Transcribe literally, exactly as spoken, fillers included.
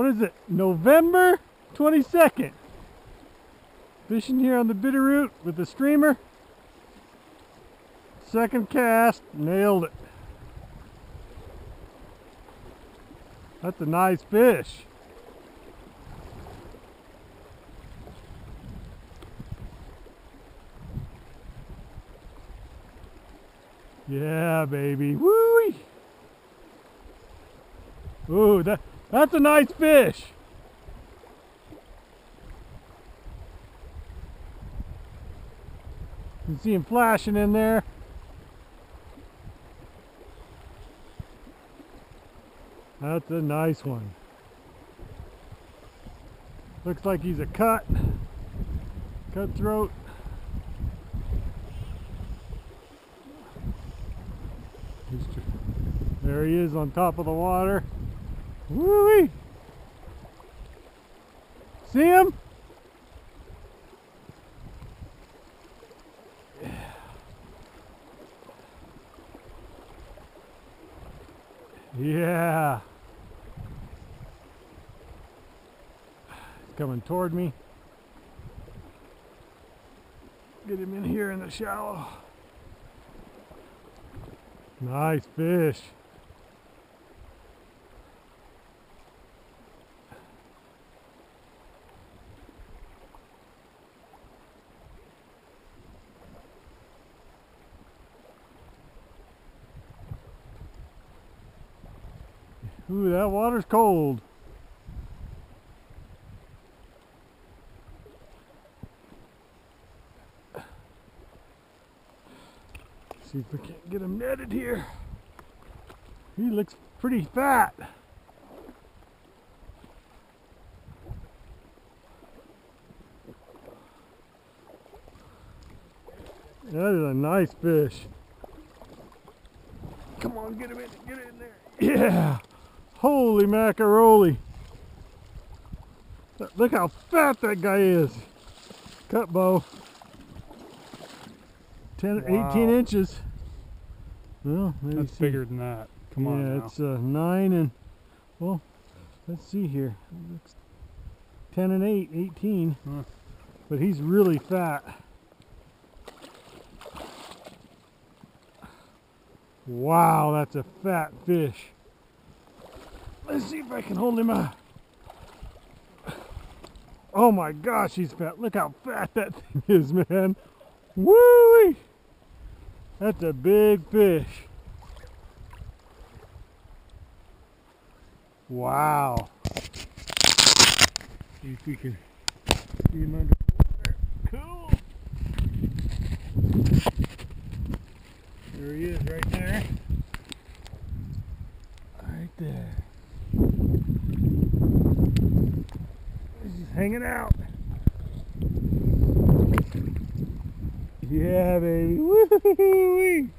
is it? November twenty-second. Fishing here on the Bitterroot with the streamer. Second cast, nailed it. That's a nice fish. Yeah, baby. Woo-wee. Ooh, that, that's a nice fish. You can see him flashing in there. That's a nice one. Looks like he's a cut, cutthroat. There he is on top of the water. Woo-wee! See him? Yeah. He's coming toward me. Get him in here in the shallow. Nice fish. Ooh, that water's cold. See if we can't get him netted here. He looks pretty fat. That is a nice fish. Come on, get him in, get it in there. Yeah. Holy macaroni. Look how fat that guy is. Cut bow. ten, wow. eighteen inches. Well, that's see. Bigger than that. Come yeah, on now. Yeah, it's uh, nine and, well, let's see here. It's ten and eight, eighteen. Huh. But he's really fat. Wow, that's a fat fish. Let's see if I can hold him out. Oh my gosh, he's fat. Look how fat that thing is, man. Woo-wee! That's a big fish. Wow. See if we can see him under there. Cool. There he is right there. Right there. He's hanging out. Yeah, baby. Woo-hoo-wee.